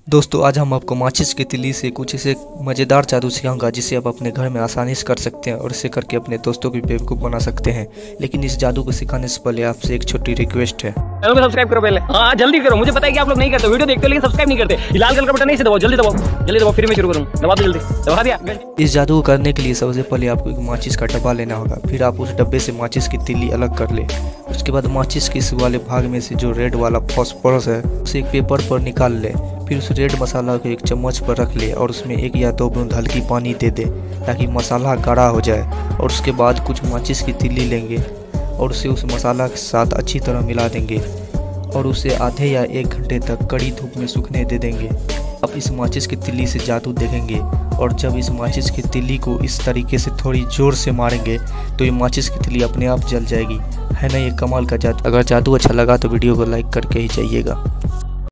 दोस्तों आज हम आपको माचिस की तिल्ली से कुछ ऐसे मज़ेदार जादू सिखाऊंगा जिसे आप अपने घर में आसानी से कर सकते हैं और इसे करके अपने दोस्तों की बेवकूफ़ बना सकते हैं। लेकिन इस जादू को सिखाने से पहले आपसे एक छोटी रिक्वेस्ट है, चैनल को सब्सक्राइब करो पहले। हाँ जल्दी करो, मुझे पता है कि आप लोग नहीं करते, वीडियो देखते हो लेकिन सब्सक्राइब नहीं करते। लाल कलर का बटन नहीं से दबाओ, जल्दी दबाओ फिर मैं शुरू करूँ। दबा दो जल्दी, दबा दिया। इस जादू को करने के लिए सबसे पहले आपको एक माचिस का डब्बा लेना होगा। फिर आप उस डब्बे से माचिस की तिल्ली अलग कर ले। उसके बाद माचिस के इस वाले भाग में से जो रेड वाला फॉस्फोरस है उसे एक पेपर पर निकाल ले। फिर उस रेड मसाला को एक चम्मच पर रख ले और उसमें 1 या 2 बूंद हल्की पानी दे दे ताकि मसाला गाढ़ा हो जाए। और उसके बाद कुछ माचिस की तिल्ली लेंगे और उसे उस मसाला के साथ अच्छी तरह मिला देंगे और उसे आधे या 1 घंटे तक कड़ी धूप में सूखने दे देंगे। अब इस माचिस की तिल्ली से जादू देखेंगे और जब इस माचिस की तिल्ली को इस तरीके से थोड़ी जोर से मारेंगे तो ये माचिस की तिल्ली अपने आप जल जाएगी। है ना ये कमाल का जादू। अगर जादू अच्छा लगा तो वीडियो को लाइक करके ही जाइएगा।